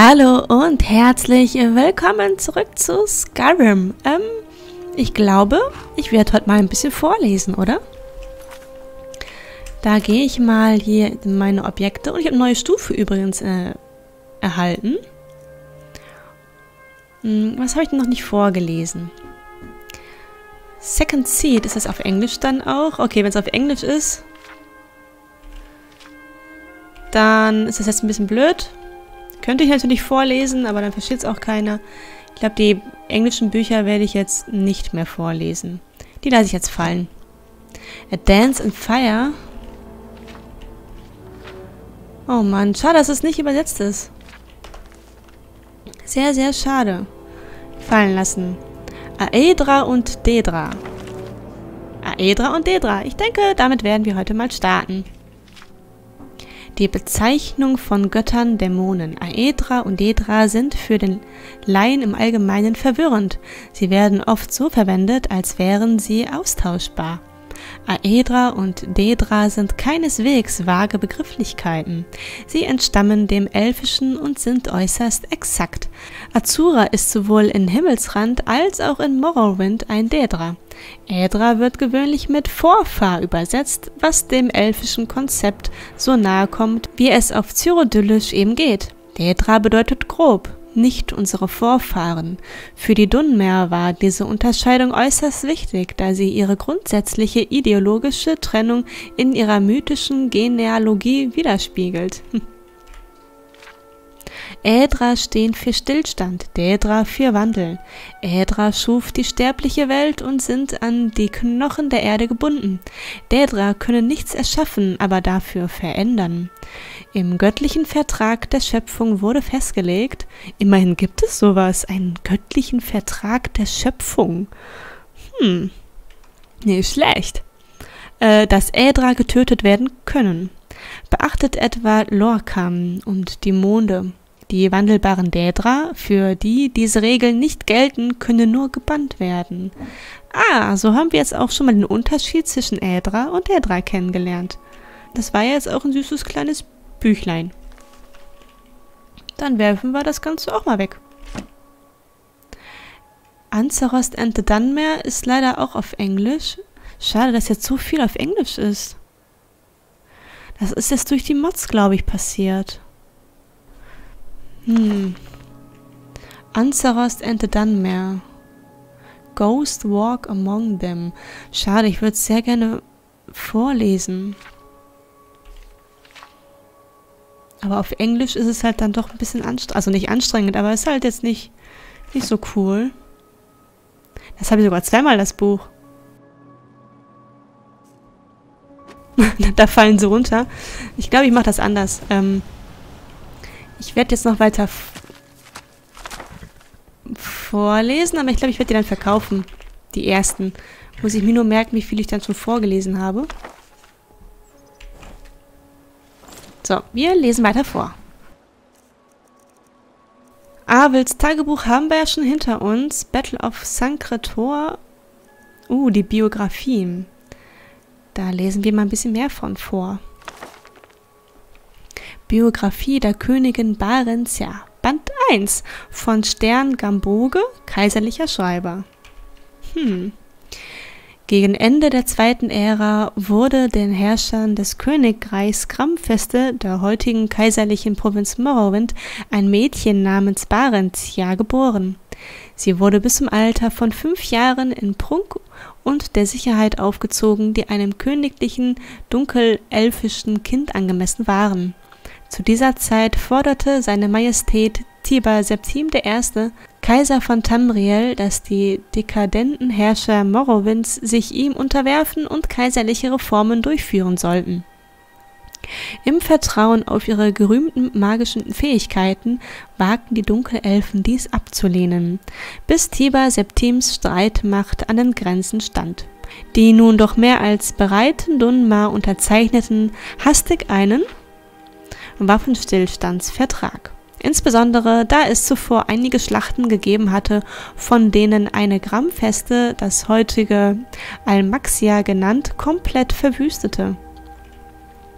Hallo und herzlich willkommen zurück zu Skyrim. Ich glaube, ich werde heute mal ein bisschen vorlesen, oder? Da gehe ich mal hier in meine Objekte und ich habe eine neue Stufe übrigens erhalten. Was habe ich denn noch nicht vorgelesen? Second Seed, ist das auf Englisch dann auch? Okay, wenn es auf Englisch ist, dann ist das jetzt ein bisschen blöd. Könnte ich natürlich vorlesen, aber dann versteht es auch keiner. Ich glaube, die englischen Bücher werde ich jetzt nicht mehr vorlesen. Die lasse ich jetzt fallen. A Dance in Fire. Oh Mann, schade, dass es nicht übersetzt ist. Sehr, sehr schade. Fallen lassen. Aedra und Daedra. Aedra und Daedra. Ich denke, damit werden wir heute mal starten. Die Bezeichnung von Göttern, Dämonen. Aedra und Daedra sind für den Laien im Allgemeinen verwirrend. Sie werden oft so verwendet, als wären sie austauschbar. Aedra und Daedra sind keineswegs vage Begrifflichkeiten. Sie entstammen dem Elfischen und sind äußerst exakt. Azura ist sowohl in Himmelsrand als auch in Morrowind ein Daedra. Aedra wird gewöhnlich mit Vorfahr übersetzt, was dem elfischen Konzept so nahe kommt, wie es auf Cyrodiilisch eben geht. Daedra bedeutet grob, nicht unsere Vorfahren. Für die Dunmer war diese Unterscheidung äußerst wichtig, da sie ihre grundsätzliche ideologische Trennung in ihrer mythischen Genealogie widerspiegelt. Aedra stehen für Stillstand, Daedra für Wandel. Aedra schuf die sterbliche Welt und sind an die Knochen der Erde gebunden. Daedra können nichts erschaffen, aber dafür verändern. Im göttlichen Vertrag der Schöpfung wurde festgelegt, immerhin gibt es sowas, einen göttlichen Vertrag der Schöpfung. Nicht schlecht. Dass Aedra getötet werden können. Beachtet etwa Lorkhan und die Monde. Die wandelbaren Daedra, für die diese Regeln nicht gelten, können nur gebannt werden. So haben wir jetzt auch schon mal den Unterschied zwischen Aedra und Daedra kennengelernt. Das war ja jetzt auch ein süßes kleines Büchlein. Dann werfen wir das Ganze auch mal weg. Azeroth and the Dunmer ist leider auch auf Englisch. Schade, dass jetzt so viel auf Englisch ist. Das ist jetzt durch die Mods, glaube ich, passiert. Azeroth and the Dunmer. Ghost Walk Among Them. Schade, ich würde es sehr gerne vorlesen. Aber auf Englisch ist es halt dann doch ein bisschen anstrengend. Also nicht anstrengend, aber es ist halt jetzt nicht so cool. Das habe ich sogar zweimal, das Buch. Da fallen sie runter. Ich glaube, ich mache das anders. Ich werde jetzt noch weiter vorlesen, aber ich glaube, ich werde die dann verkaufen. Die ersten. Muss ich mir nur merken, wie viel ich dann schon vorgelesen habe. So, wir lesen weiter vor. Arwils Tagebuch haben wir ja schon hinter uns. Battle of Sancretor. Die Biografie. Da lesen wir mal ein bisschen mehr von vor. Biografie der Königin Barentia. Band 1 von Stern Gamboge, kaiserlicher Schreiber. Gegen Ende der zweiten Ära wurde den Herrschern des Königreichs Gramfeste, der heutigen kaiserlichen Provinz Morrowind, ein Mädchen namens Barentia geboren. Sie wurde bis zum Alter von 5 Jahren in Prunk und der Sicherheit aufgezogen, die einem königlichen, dunkelelfischen Kind angemessen waren. Zu dieser Zeit forderte seine Majestät Tiber Septim I., Kaiser von Tamriel, dass die dekadenten Herrscher Morrowinds sich ihm unterwerfen und kaiserliche Reformen durchführen sollten. Im Vertrauen auf ihre gerühmten magischen Fähigkeiten wagten die Dunkelelfen dies abzulehnen, bis Tiber Septims Streitmacht an den Grenzen stand. Die nun doch mehr als bereiten Dunmer unterzeichneten hastig einen Waffenstillstandsvertrag. Insbesondere, da es zuvor einige Schlachten gegeben hatte, von denen eine Gramfeste, das heutige Almaxia genannt, komplett verwüstete.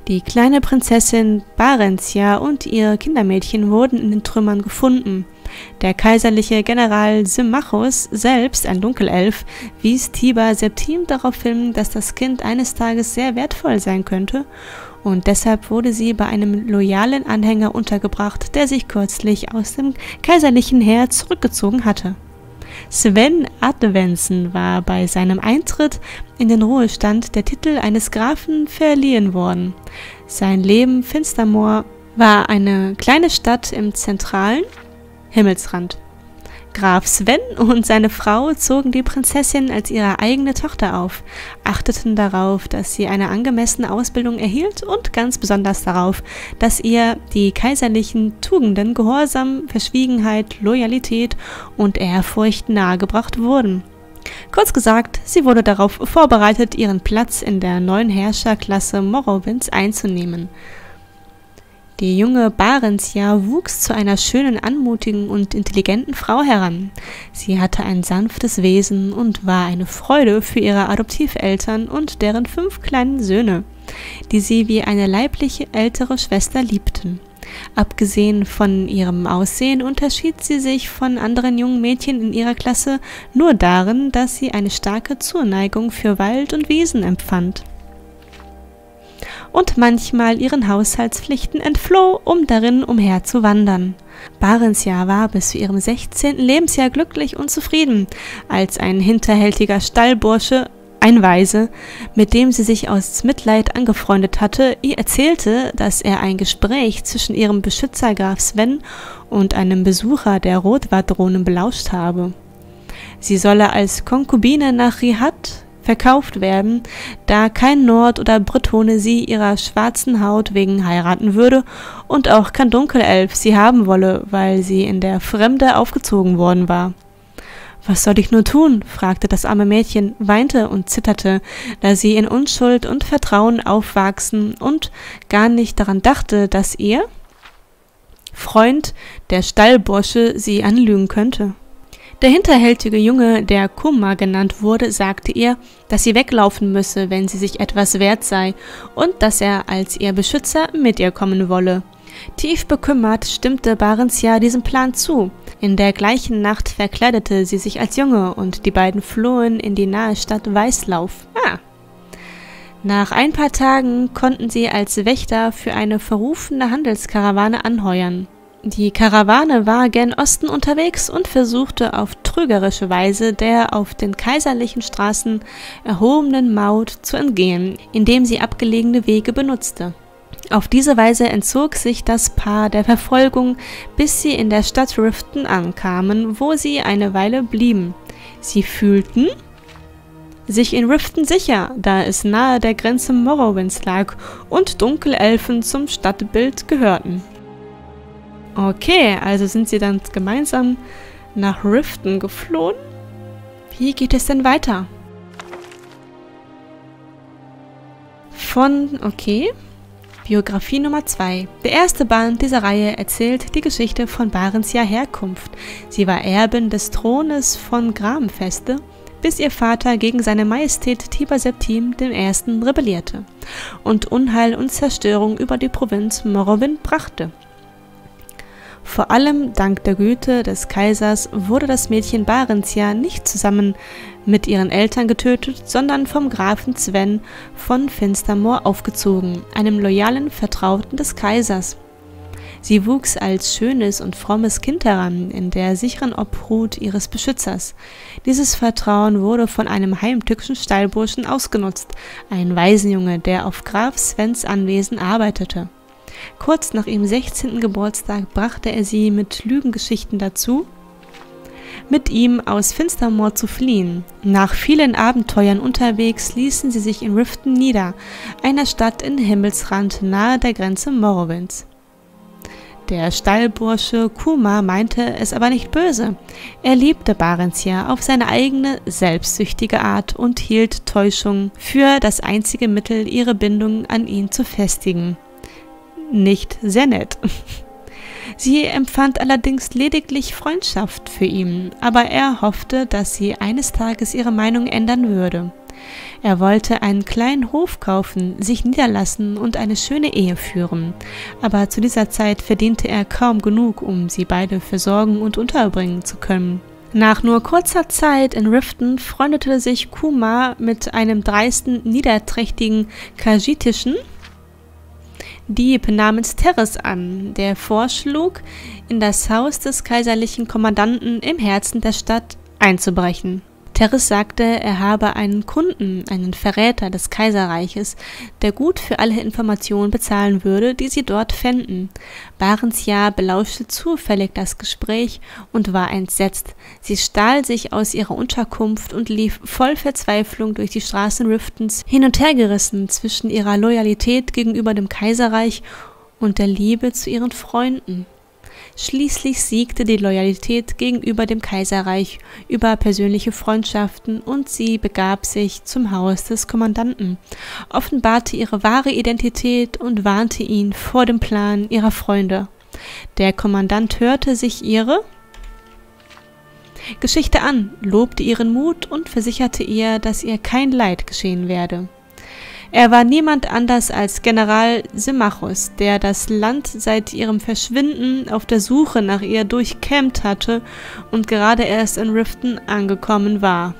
Die kleine Prinzessin Barentia und ihr Kindermädchen wurden in den Trümmern gefunden. Der kaiserliche General Symmachus, selbst ein Dunkelelf, wies Tiber Septim darauf hin, dass das Kind eines Tages sehr wertvoll sein könnte, und deshalb wurde sie bei einem loyalen Anhänger untergebracht, der sich kürzlich aus dem kaiserlichen Heer zurückgezogen hatte. Sven Adventsen war bei seinem Eintritt in den Ruhestand der Titel eines Grafen verliehen worden. Sein Leben Finstermoor war eine kleine Stadt im zentralen Himmelsrand. Graf Sven und seine Frau zogen die Prinzessin als ihre eigene Tochter auf, achteten darauf, dass sie eine angemessene Ausbildung erhielt und ganz besonders darauf, dass ihr die kaiserlichen Tugenden Gehorsam, Verschwiegenheit, Loyalität und Ehrfurcht nahegebracht wurden. Kurz gesagt, sie wurde darauf vorbereitet, ihren Platz in der neuen Herrscherklasse Morrowinds einzunehmen. Die junge Barentia wuchs zu einer schönen, anmutigen und intelligenten Frau heran. Sie hatte ein sanftes Wesen und war eine Freude für ihre Adoptiveltern und deren 5 kleinen Söhne, die sie wie eine leibliche ältere Schwester liebten. Abgesehen von ihrem Aussehen unterschied sie sich von anderen jungen Mädchen in ihrer Klasse nur darin, dass sie eine starke Zuneigung für Wald und Wiesen empfand und manchmal ihren Haushaltspflichten entfloh, um darin umherzuwandern. Barentia war bis zu ihrem 16. Lebensjahr glücklich und zufrieden, als ein hinterhältiger Stallbursche, ein Waise, mit dem sie sich aus Mitleid angefreundet hatte, ihr erzählte, dass er ein Gespräch zwischen ihrem Beschützer Graf Sven und einem Besucher der Rotwadronen belauscht habe. Sie solle als Konkubine nach Rihat verkauft werden, da kein Nord- oder Bretone sie ihrer schwarzen Haut wegen heiraten würde und auch kein Dunkelelf sie haben wolle, weil sie in der Fremde aufgezogen worden war. »Was soll ich nur tun?« fragte das arme Mädchen, weinte und zitterte, da sie in Unschuld und Vertrauen aufwachsen und gar nicht daran dachte, dass ihr Freund, der Stallbursche, sie anlügen könnte. Der hinterhältige Junge, der Kumma genannt wurde, sagte ihr, dass sie weglaufen müsse, wenn sie sich etwas wert sei, und dass er als ihr Beschützer mit ihr kommen wolle. Tief bekümmert stimmte Barentia diesem Plan zu. In der gleichen Nacht verkleidete sie sich als Junge und die beiden flohen in die nahe Stadt Weißlauf. Nach ein paar Tagen konnten sie als Wächter für eine verrufene Handelskarawane anheuern. Die Karawane war gen Osten unterwegs und versuchte auf trügerische Weise der auf den kaiserlichen Straßen erhobenen Maut zu entgehen, indem sie abgelegene Wege benutzte. Auf diese Weise entzog sich das Paar der Verfolgung, bis sie in der Stadt Riften ankamen, wo sie eine Weile blieben. Sie fühlten sich in Riften sicher, da es nahe der Grenze Morrowinds lag und Dunkelelfen zum Stadtbild gehörten. Okay, also sind sie dann gemeinsam nach Riften geflohen? Wie geht es denn weiter? Biografie Nummer 2. Der erste Band dieser Reihe erzählt die Geschichte von Barentia Herkunft. Sie war Erbin des Thrones von Gramfeste, bis ihr Vater gegen seine Majestät Tiber Septim I. rebellierte und Unheil und Zerstörung über die Provinz Morrowind brachte. Vor allem dank der Güte des Kaisers wurde das Mädchen Barentia nicht zusammen mit ihren Eltern getötet, sondern vom Grafen Sven von Finstermoor aufgezogen, einem loyalen Vertrauten des Kaisers. Sie wuchs als schönes und frommes Kind heran, in der sicheren Obhut ihres Beschützers. Dieses Vertrauen wurde von einem heimtückischen Stallburschen ausgenutzt, ein Waisenjunge, der auf Graf Svens Anwesen arbeitete. Kurz nach ihrem 16. Geburtstag brachte er sie mit Lügengeschichten dazu, mit ihm aus Finstermoor zu fliehen. Nach vielen Abenteuern unterwegs ließen sie sich in Riften nieder, einer Stadt in Himmelsrand nahe der Grenze Morrowinds. Der Stallbursche Kuma meinte es aber nicht böse. Er liebte Barentia auf seine eigene, selbstsüchtige Art und hielt Täuschung für das einzige Mittel, ihre Bindung an ihn zu festigen. Nicht sehr nett. Sie empfand allerdings lediglich Freundschaft für ihn, aber er hoffte, dass sie eines Tages ihre Meinung ändern würde. Er wollte einen kleinen Hof kaufen, sich niederlassen und eine schöne Ehe führen, aber zu dieser Zeit verdiente er kaum genug, um sie beide versorgen und unterbringen zu können. Nach nur kurzer Zeit in Riften freundete sich Kumar mit einem dreisten, niederträchtigen Khajiitischen Dieb namens Teres an, der vorschlug, in das Haus des kaiserlichen Kommandanten im Herzen der Stadt einzubrechen. Teres sagte, er habe einen Kunden, einen Verräter des Kaiserreiches, der gut für alle Informationen bezahlen würde, die sie dort fänden. Barensja belauschte zufällig das Gespräch und war entsetzt. Sie stahl sich aus ihrer Unterkunft und lief voll Verzweiflung durch die Straßen Riftens, hin und her gerissen zwischen ihrer Loyalität gegenüber dem Kaiserreich und der Liebe zu ihren Freunden. Schließlich siegte die Loyalität gegenüber dem Kaiserreich über persönliche Freundschaften und sie begab sich zum Haus des Kommandanten, offenbarte ihre wahre Identität und warnte ihn vor dem Plan ihrer Freunde. Der Kommandant hörte sich ihre Geschichte an, lobte ihren Mut und versicherte ihr, dass ihr kein Leid geschehen werde. Er war niemand anders als General Symmachus, der das Land seit ihrem Verschwinden auf der Suche nach ihr durchkämmt hatte und gerade erst in Riften angekommen war.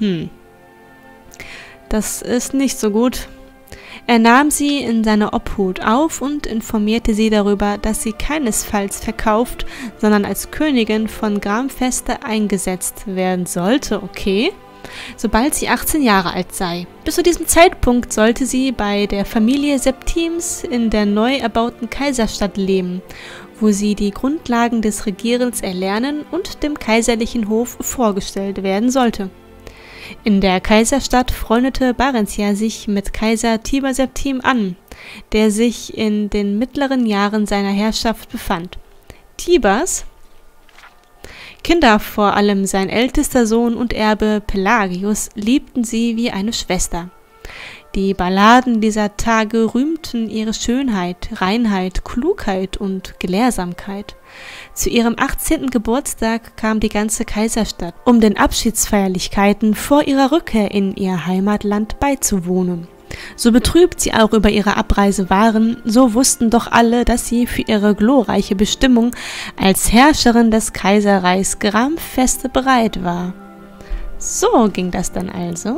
Das ist nicht so gut. Er nahm sie in seine Obhut auf und informierte sie darüber, dass sie keinesfalls verkauft, sondern als Königin von Gramfeste eingesetzt werden sollte, sobald sie 18 Jahre alt sei. Bis zu diesem Zeitpunkt sollte sie bei der Familie Septims in der neu erbauten Kaiserstadt leben, wo sie die Grundlagen des Regierens erlernen und dem kaiserlichen Hof vorgestellt werden sollte. In der Kaiserstadt freundete Barensja sich mit Kaiser Tiber Septim an, der sich in den mittleren Jahren seiner Herrschaft befand. Tibers Kinder, vor allem sein ältester Sohn und Erbe Pelagius, liebten sie wie eine Schwester. Die Balladen dieser Tage rühmten ihre Schönheit, Reinheit, Klugheit und Gelehrsamkeit. Zu ihrem 18. Geburtstag kam die ganze Kaiserstadt, um den Abschiedsfeierlichkeiten vor ihrer Rückkehr in ihr Heimatland beizuwohnen. So betrübt sie auch über ihre Abreise waren, so wussten doch alle, dass sie für ihre glorreiche Bestimmung als Herrscherin des Kaiserreichs Gramfeste bereit war. So ging das dann also.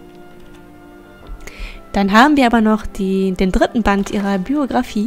Dann haben wir aber noch den dritten Band ihrer Biografie.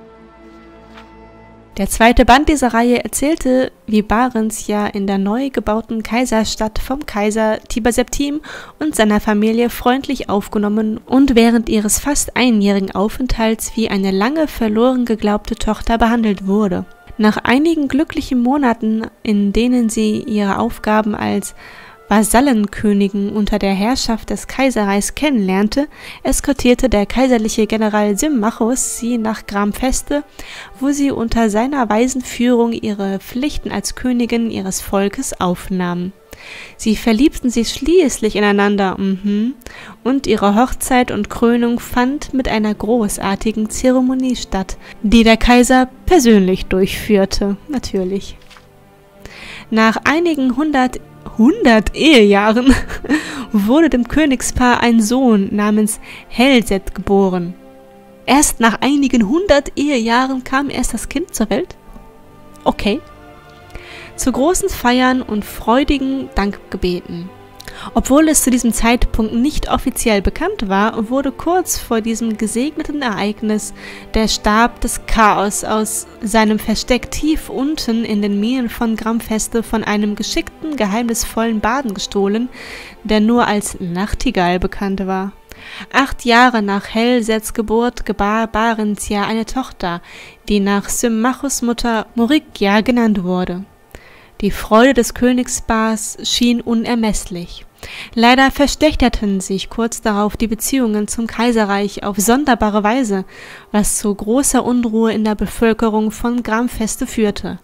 Der zweite Band dieser Reihe erzählte, wie Barensja in der neu gebauten Kaiserstadt vom Kaiser Tiber Septim und seiner Familie freundlich aufgenommen und während ihres fast einjährigen Aufenthalts wie eine lange verloren geglaubte Tochter behandelt wurde. Nach einigen glücklichen Monaten, in denen sie ihre Aufgaben als Vasallenkönigin unter der Herrschaft des Kaiserreichs kennenlernte, eskortierte der kaiserliche General Symmachus sie nach Gramfeste, wo sie unter seiner weisen Führung ihre Pflichten als Königin ihres Volkes aufnahm. Sie verliebten sich schließlich ineinander, und ihre Hochzeit und Krönung fand mit einer großartigen Zeremonie statt, die der Kaiser persönlich durchführte, natürlich. Nach einigen 100 Ehejahren wurde dem Königspaar ein Sohn namens Helset geboren. Erst nach einigen 100 Ehejahren kam erst das Kind zur Welt? Okay. Zu großen Feiern und freudigen Dankgebeten. Obwohl es zu diesem Zeitpunkt nicht offiziell bekannt war, wurde kurz vor diesem gesegneten Ereignis der Stab des Chaos aus seinem Versteck tief unten in den Minen von Gramfeste von einem geschickten, geheimnisvollen Baden gestohlen, der nur als Nachtigall bekannt war. 8 Jahre nach Helsets Geburt gebar Barensja eine Tochter, die nach Symmachus Mutter Morikja genannt wurde. Die Freude des Königspaars schien unermesslich. Leider verschlechterten sich kurz darauf die Beziehungen zum Kaiserreich auf sonderbare Weise, was zu großer Unruhe in der Bevölkerung von Gramfeste führte.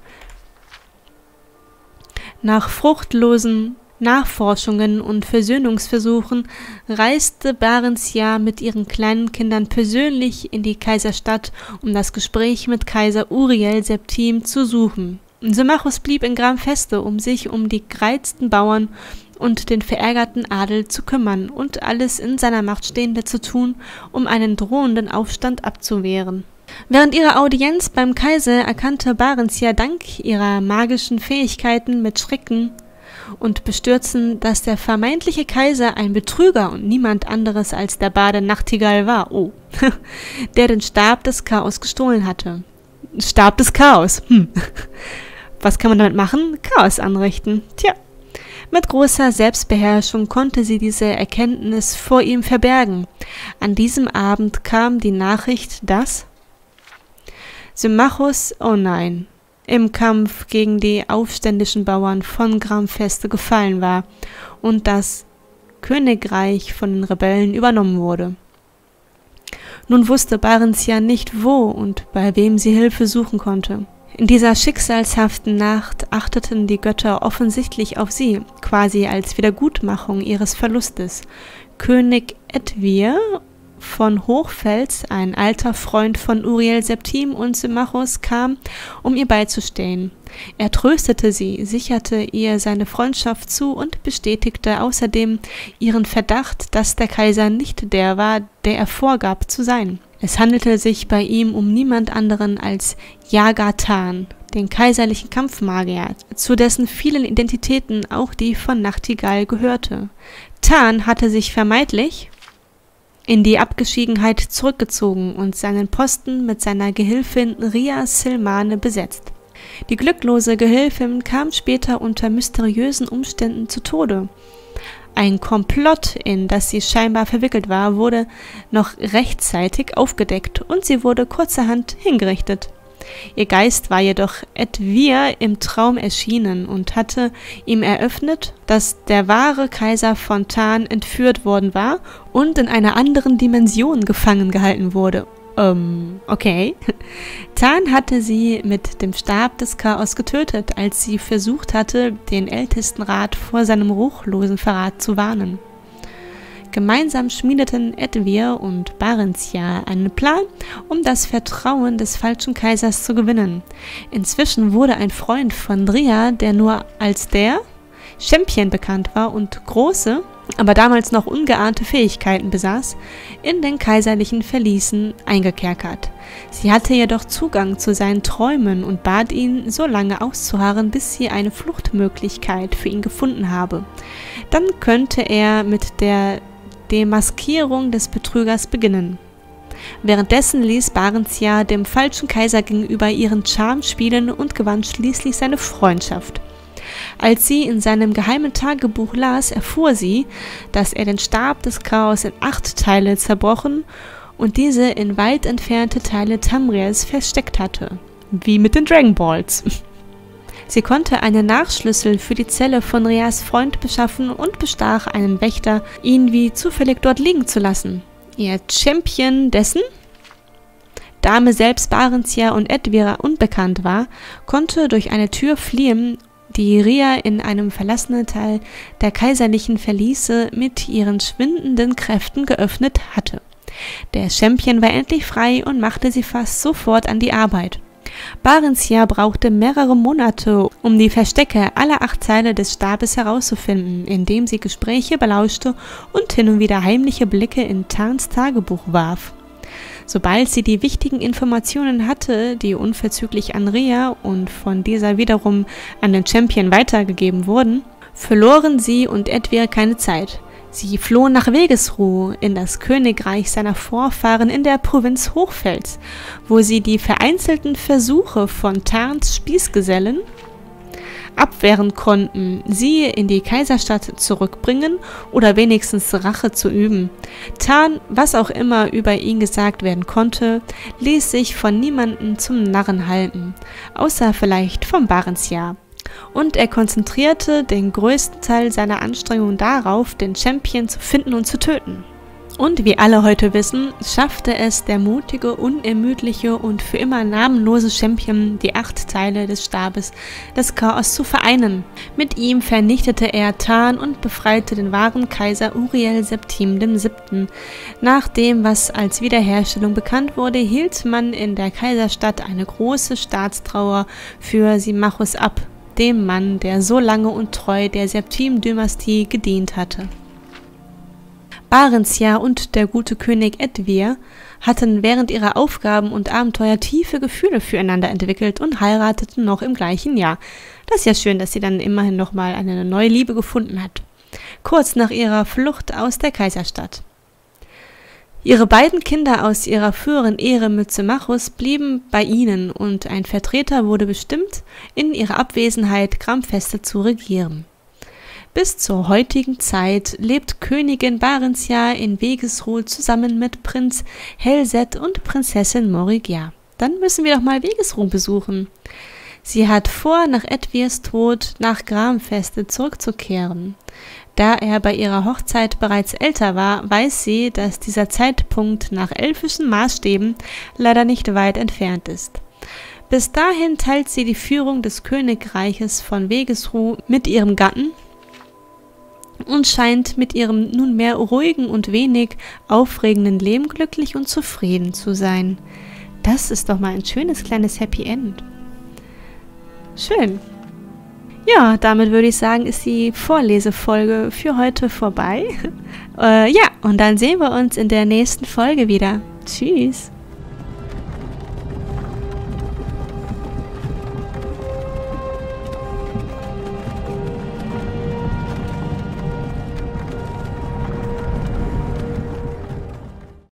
Nach fruchtlosen Nachforschungen und Versöhnungsversuchen reiste Barensja mit ihren kleinen Kindern persönlich in die Kaiserstadt, um das Gespräch mit Kaiser Uriel Septim zu suchen. Symmachus blieb in Gramfeste, um sich um die gereizten Bauern und den verärgerten Adel zu kümmern und alles in seiner Macht Stehende zu tun, um einen drohenden Aufstand abzuwehren. Während ihrer Audienz beim Kaiser erkannte Barenziah dank ihrer magischen Fähigkeiten mit Schrecken und Bestürzen, dass der vermeintliche Kaiser ein Betrüger und niemand anderes als der Bade Nachtigall war, der den Stab des Chaos gestohlen hatte. Stab des Chaos, Was kann man damit machen? Chaos anrichten. Tja. Mit großer Selbstbeherrschung konnte sie diese Erkenntnis vor ihm verbergen. An diesem Abend kam die Nachricht, dass Symmachus, oh nein, im Kampf gegen die aufständischen Bauern von Gramfeste gefallen war und das Königreich von den Rebellen übernommen wurde. Nun wusste Barenziah nicht, wo und bei wem sie Hilfe suchen konnte. In dieser schicksalshaften Nacht achteten die Götter offensichtlich auf sie, quasi als Wiedergutmachung ihres Verlustes. König Edwir von Hochfels, ein alter Freund von Uriel Septim und Symmachus, kam, um ihr beizustehen. Er tröstete sie, sicherte ihr seine Freundschaft zu und bestätigte außerdem ihren Verdacht, dass der Kaiser nicht der war, der er vorgab zu sein. Es handelte sich bei ihm um niemand anderen als Jaga Tan, den kaiserlichen Kampfmagier, zu dessen vielen Identitäten auch die von Nachtigall gehörte. Tan hatte sich vermeintlich in die Abgeschiedenheit zurückgezogen und seinen Posten mit seiner Gehilfin Ria Silmane besetzt. Die glücklose Gehilfin kam später unter mysteriösen Umständen zu Tode. Ein Komplott, in das sie scheinbar verwickelt war, wurde noch rechtzeitig aufgedeckt und sie wurde kurzerhand hingerichtet. Ihr Geist war jedoch Edwir im Traum erschienen und hatte ihm eröffnet, dass der wahre Kaiser von Tan entführt worden war und in einer anderen Dimension gefangen gehalten wurde. Okay. Tan hatte sie mit dem Stab des Chaos getötet, als sie versucht hatte, den Ältestenrat vor seinem ruchlosen Verrat zu warnen. Gemeinsam schmiedeten Edwir und Barenziah einen Plan, um das Vertrauen des falschen Kaisers zu gewinnen. Inzwischen wurde ein Freund von Ria, der nur als der Champion bekannt war und große, aber damals noch ungeahnte Fähigkeiten besaß, in den kaiserlichen Verließen eingekerkert. Sie hatte jedoch Zugang zu seinen Träumen und bat ihn, so lange auszuharren, bis sie eine Fluchtmöglichkeit für ihn gefunden habe. Dann könnte er mit der Demaskierung des Betrügers beginnen. Währenddessen ließ Barenziah dem falschen Kaiser gegenüber ihren Charme spielen und gewann schließlich seine Freundschaft. Als sie in seinem geheimen Tagebuch las, erfuhr sie, dass er den Stab des Chaos in 8 Teile zerbrochen und diese in weit entfernte Teile Tamriels versteckt hatte. Wie mit den Dragon Balls. Sie konnte einen Nachschlüssel für die Zelle von Rias Freund beschaffen und bestach einen Wächter, ihn wie zufällig dort liegen zu lassen. Ihr Champion, dessen Dame selbst Barenziah und Edwir unbekannt war, konnte durch eine Tür fliehen, die Ria in einem verlassenen Teil der kaiserlichen Verliese mit ihren schwindenden Kräften geöffnet hatte. Der Champion war endlich frei und machte sie fast sofort an die Arbeit. Barenziah brauchte mehrere Monate, um die Verstecke aller 8 Teile des Stabes herauszufinden, indem sie Gespräche belauschte und hin und wieder heimliche Blicke in Tans Tagebuch warf. Sobald sie die wichtigen Informationen hatte, die unverzüglich an Ria und von dieser wiederum an den Champion weitergegeben wurden, verloren sie und Edwir keine Zeit. Sie flohen nach Wegesruh in das Königreich seiner Vorfahren in der Provinz Hochfels, wo sie die vereinzelten Versuche von Tans Spießgesellen abwehren konnten, sie in die Kaiserstadt zurückbringen oder wenigstens Rache zu üben. Tan, was auch immer über ihn gesagt werden konnte, ließ sich von niemandem zum Narren halten, außer vielleicht vom Barenziah. Und er konzentrierte den größten Teil seiner Anstrengungen darauf, den Champion zu finden und zu töten. Und wie alle heute wissen, schaffte es der mutige, unermüdliche und für immer namenlose Champion, die 8 Teile des Stabes des Chaos zu vereinen. Mit ihm vernichtete er Tan und befreite den wahren Kaiser Uriel Septim VII. Nach dem, was als Wiederherstellung bekannt wurde, hielt man in der Kaiserstadt eine große Staatstrauer für Symmachus ab, dem Mann, der so lange und treu der Septim-Dynastie gedient hatte. Barentja und der gute König Edwir hatten während ihrer Aufgaben und Abenteuer tiefe Gefühle füreinander entwickelt und heirateten noch im gleichen Jahr. Das ist ja schön, dass sie dann immerhin nochmal eine neue Liebe gefunden hat. Kurz nach ihrer Flucht aus der Kaiserstadt. Ihre beiden Kinder aus ihrer früheren Ehe mit Symmachus blieben bei ihnen und ein Vertreter wurde bestimmt, in ihrer Abwesenheit Gramfeste zu regieren. Bis zur heutigen Zeit lebt Königin Barentja in Wegesruh zusammen mit Prinz Helset und Prinzessin Morigia. Dann müssen wir doch mal Wegesruh besuchen. Sie hat vor, nach Edwirs Tod nach Gramfeste zurückzukehren. Da er bei ihrer Hochzeit bereits älter war, weiß sie, dass dieser Zeitpunkt nach elfischen Maßstäben leider nicht weit entfernt ist. Bis dahin teilt sie die Führung des Königreiches von Wegesruh mit ihrem Gatten und scheint mit ihrem nunmehr ruhigen und wenig aufregenden Leben glücklich und zufrieden zu sein. Das ist doch mal ein schönes kleines Happy End. Schön. Ja, damit würde ich sagen, ist die Vorlesefolge für heute vorbei. Ja, und dann sehen wir uns in der nächsten Folge wieder. Tschüss.